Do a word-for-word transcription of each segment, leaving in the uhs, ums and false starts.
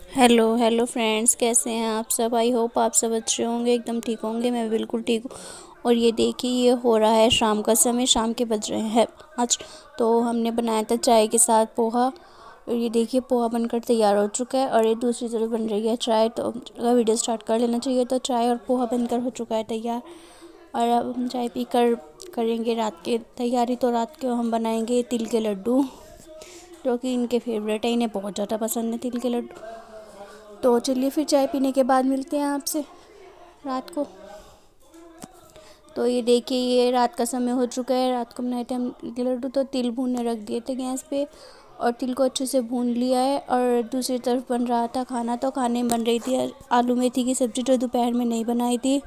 Hello hello friends, कैसे हैं आप सब। आई होप आप सब अच्छे होंगे, एकदम ठीक होंगे। मैं बिल्कुल ठीक हूँ। और ये देखिए, ये हो रहा है शाम का समय, शाम के बज रहे हैं आज। तो हमने बनाया था चाय के साथ पोहा। और ये देखिए, पोहा बनकर तैयार हो चुका है और ये दूसरी तरफ बन रही है चाय। तो अगर वीडियो स्टार्ट कर लेना चाहिए। तो चाय और पोहा बनकर हो चुका है तैयार। और अब हम चाय पीकर करेंगे रात की तैयारी। तो रात को हम बनाएंगे तिल के लड्डू, जो कि इनके फेवरेट है, इन्हें बहुत ज़्यादा पसंद है तिल के लड्डू। तो चलिए फिर चाय पीने के बाद मिलते हैं आपसे रात को। तो ये देखिए, ये रात का समय हो चुका है। रात को बनाए थे हम तिल के लड्डू। तो तिल भूनने रख दिए थे गैस पे और तिल को अच्छे से भून लिया है। और दूसरी तरफ बन रहा था खाना। तो खाने में बन रही थी आलू मेथी की सब्ज़ी, जो दोपहर में नहीं बनाई थी।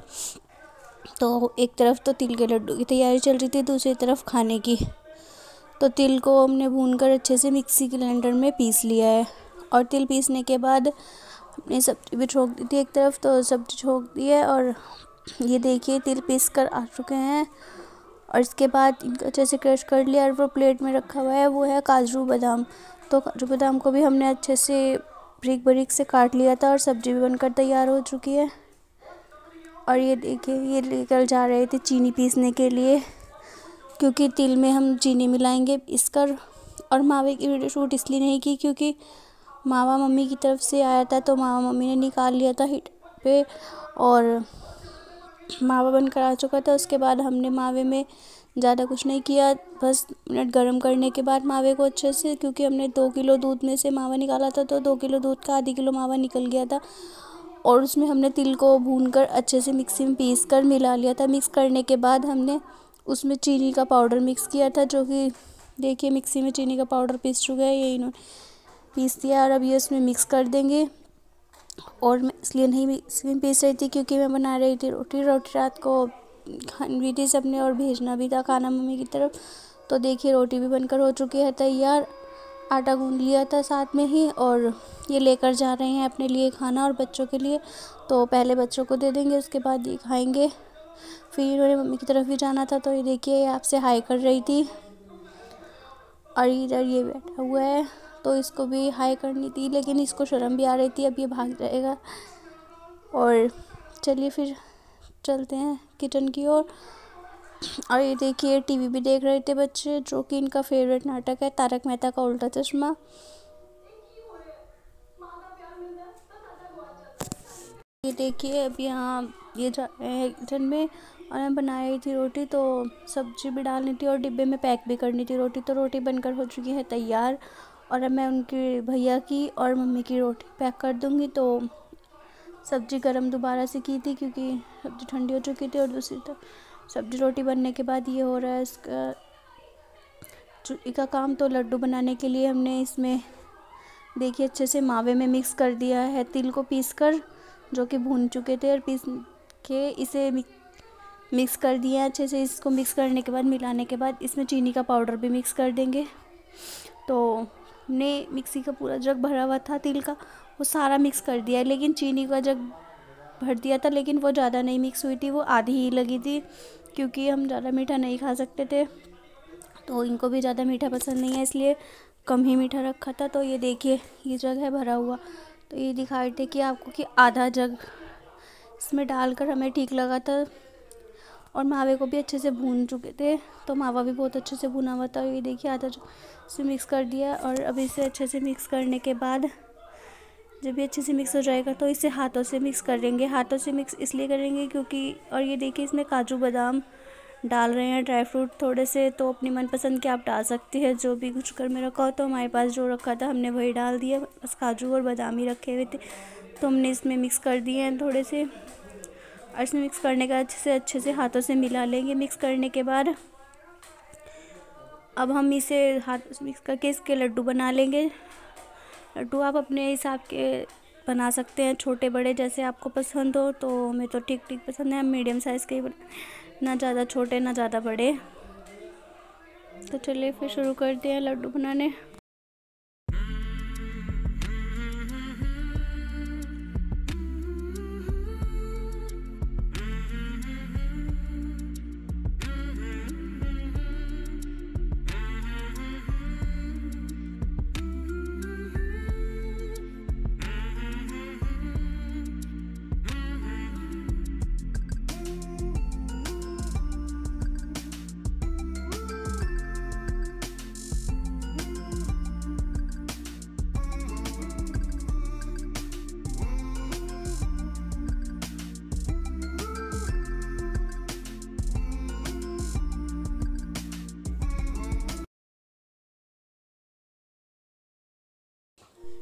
तो एक तरफ तो तिल के लड्डू की तैयारी चल रही थी, दूसरी तरफ खाने की। तो तिल को हमने भूनकर अच्छे से मिक्सी के ग्राइंडर में पीस लिया है। और तिल पीसने के बाद अपनी सब्ज़ी भी छोंक दी थी एक तरफ। तो सब्ज़ी छोंक दी है और ये देखिए, तिल पीस कर आ चुके हैं। और इसके बाद इनको अच्छे से क्रश कर लिया और वो प्लेट में रखा हुआ है, वो है काजू बादाम। तो काजू बादाम को भी हमने अच्छे से बारीक बारीक से काट लिया था और सब्ज़ी भी बनकर तैयार हो चुकी है। और ये देखिए, ये लेकर जा रहे थे चीनी पीसने के लिए, क्योंकि तिल में हम चीनी मिलाएंगे पीसकर। और मावे की वीडियो शूट इसलिए नहीं की क्योंकि मावा मम्मी की तरफ से आया था। तो मावा मम्मी ने निकाल लिया था हीट पे और मावा बनकर आ चुका था। उसके बाद हमने मावे में ज़्यादा कुछ नहीं किया, बस मिनट गर्म करने के बाद मावे को अच्छे से, क्योंकि हमने दो किलो दूध में से मावा निकाला था। तो दो किलो दूध का आधी किलो मावा निकल गया था। और उसमें हमने तिल को भूनकर अच्छे से मिक्सी में पीस कर मिला लिया था। मिक्स करने के बाद हमने उसमें चीनी का पाउडर मिक्स किया था, जो कि देखिए मिक्सी में चीनी का पाउडर पीस चुका है, ये इन्होंने पीस दिया। और अब ये उसमें मिक्स कर देंगे। और मैं इसलिए नहीं मिक्सी में पीस रही थी क्योंकि मैं बना रही थी रोटी रोटी रात को खानी भी थी सबने और भेजना भी था खाना मम्मी की तरफ। तो देखिए, रोटी भी बनकर हो चुकी है तैयार। आटा गूंद लिया था साथ में ही और ये लेकर जा रहे हैं अपने लिए खाना और बच्चों के लिए। तो पहले बच्चों को दे देंगे, उसके बाद ये खाएंगे। फिर इन्होंने मम्मी की तरफ भी जाना था। तो ये देखिए, आपसे हाई कर रही थी और इधर ये बैठा हुआ है। तो इसको भी हाई करनी थी, लेकिन इसको शर्म भी आ रही थी। अब ये भाग जाएगा। और चलिए फिर चलते हैं किचन की ओर। और, और ये देखिए, टीवी भी देख रहे थे बच्चे, जो कि इनका फेवरेट नाटक है तारक मेहता का उल्टा चश्मा। ये देखिए, अब यहाँ ये जा रहे हैं किचन में। और मैं बना रही थी रोटी, तो सब्जी भी डालनी थी और डिब्बे में पैक भी करनी थी रोटी। तो रोटी बनकर हो चुकी है तैयार। और अब मैं उनके भैया की और मम्मी की रोटी पैक कर दूँगी। तो सब्ज़ी गरम दोबारा से की थी क्योंकि सब्ज़ी ठंडी हो चुकी थी। और दूसरी तरफ सब्ज़ी रोटी बनने के बाद ये हो रहा है इसका चुटकी का काम। तो लड्डू बनाने के लिए हमने इसमें देखिए अच्छे से मावे में मिक्स कर दिया है तिल को पीस कर, जो कि भून चुके थे। और पीस के इसे मिक्स कर दिया अच्छे से। इसको मिक्स करने के बाद, मिलाने के बाद इसमें चीनी का पाउडर भी मिक्स कर देंगे। तो हमने मिक्सी का पूरा जग भरा हुआ था तिल का, वो सारा मिक्स कर दिया। लेकिन चीनी का जग भर दिया था, लेकिन वो ज़्यादा नहीं मिक्स हुई थी, वो आधी ही लगी थी, क्योंकि हम ज़्यादा मीठा नहीं खा सकते थे। तो इनको भी ज़्यादा मीठा पसंद नहीं है, इसलिए कम ही मीठा रखा था। तो ये देखिए, ये जग है भरा हुआ। तो ये दिखा रहे थे कि आपको कि आधा जग इसमें डालकर हमें ठीक लगा था। और मावे को भी अच्छे से भून चुके थे, तो मावा भी बहुत अच्छे से भुना हुआ था। ये देखिए, आधा से मिक्स कर दिया। और अब इसे अच्छे से मिक्स करने के बाद जब ये अच्छे से मिक्स हो जाएगा, तो इसे हाथों से मिक्स करेंगे। हाथों से मिक्स इसलिए करेंगे क्योंकि, और ये देखिए, इसमें काजू बादाम डाल रहे हैं, ड्राई फ्रूट थोड़े से। तो अपनी मनपसंद के आप डाल सकते हैं, जो भी कुछ घर में रखा हो। तो हमारे पास जो रखा था हमने वही डाल दिया, बस काजू और बादाम ही रखे हुए थे। तो हमने इसमें मिक्स कर दिए हैं थोड़े से। और इसमें मिक्स करने का अच्छे से अच्छे से हाथों से मिला लेंगे। मिक्स करने के बाद अब हम इसे हाथों से मिक्स करके इसके लड्डू बना लेंगे। लड्डू आप अपने हिसाब के बना सकते हैं, छोटे बड़े जैसे आपको पसंद हो। तो हमें तो ठीक ठीक पसंद है, मीडियम साइज़ के ही, ना ज़्यादा छोटे ना ज़्यादा बड़े। तो चलिए फिर शुरू करते हैं लड्डू बनाने।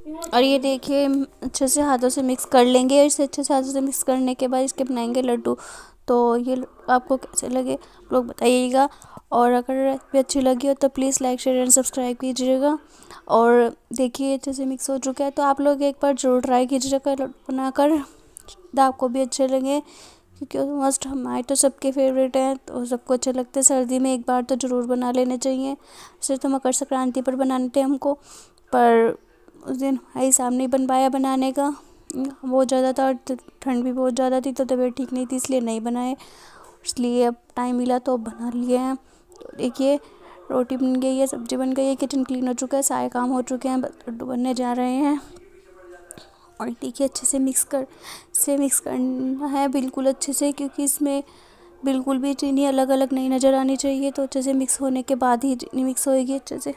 और ये देखिए अच्छे से हाथों से मिक्स कर लेंगे। और इसे अच्छे से हाथों से मिक्स करने के बाद इसके बनाएंगे लड्डू। तो ये आपको कैसे लगे लोग बताइएगा। और अगर रेसिपी अच्छी लगी हो तो please like share and subscribe कीजिएगा। और देखिए अच्छे से मिक्स हो चुका है, तो आप लोग एक बार ज़रूर ट्राई कीजिएगा बनाकर। आपको भी अच्छे लगे, क्योंकि ऑलमोस्ट हमारे तो सबके फेवरेट हैं, तो सबको अच्छे लगते हैं। सर्दी में एक बार तो ज़रूर बना लेने चाहिए। सिर्फ तो मकर संक्रांति पर बनाने थे हमको, पर उस दिन हमारे सामने नहीं बन पाया बनाने का, बहुत ज़्यादा था और ठंड भी बहुत ज़्यादा थी, तो तबीयत ठीक नहीं थी इसलिए नहीं बनाए। इसलिए अब टाइम मिला तो बना लिए हैं। तो देखिए रोटी बन गई है, सब्जी बन गई है, किचन क्लीन हो चुका है, सारे काम हो चुके हैं, लड्डू बनने जा रहे हैं। और देखिए अच्छे से मिक्स कर से मिक्स करना है बिल्कुल अच्छे से, क्योंकि इसमें बिल्कुल भी चीनी अलग अलग नहीं नज़र आनी चाहिए। तो अच्छे से मिक्स होने के बाद ही चीनी मिक्स होएगी अच्छे से।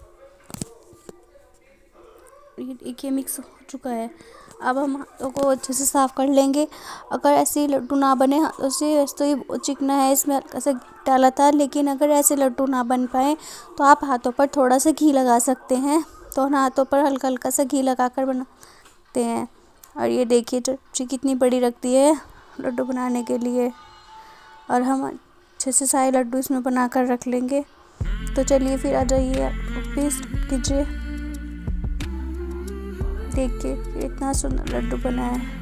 ये देखिए मिक्स हो चुका है। अब हम हाथों को अच्छे से साफ़ कर लेंगे। अगर ऐसे लड्डू ना बने हाथों से, वैसे तो ये चिकना है, इसमें हल्का सा डाला था, लेकिन अगर ऐसे लड्डू ना बन पाए तो आप हाथों पर थोड़ा सा घी लगा सकते हैं। तो हम हाथों पर हल्का हल्का सा घी लगा कर बनाते हैं। और ये देखिए चमची कितनी बड़ी रखती है लड्डू बनाने के लिए। और हम अच्छे से सारे लड्डू इसमें बना कर रख लेंगे। तो चलिए फिर आ जाइए, प्लीज़ कीजिए। देखिए इतना सुंदर लड्डू बना है।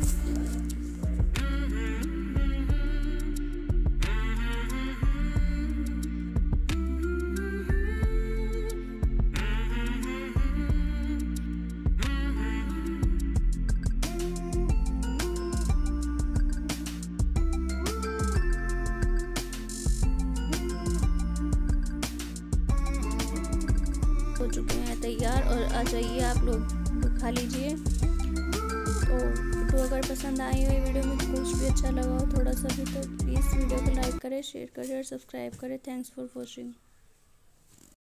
हो चुके हैं तैयार, और आ जाइए आप लोग खा लीजिए। तो तो अगर पसंद आई हो ये वीडियो में, कुछ भी अच्छा लगा हो थोड़ा सा भी, तो प्लीज़ वीडियो को लाइक करें, शेयर करें और सब्सक्राइब करें। Thanks for watching.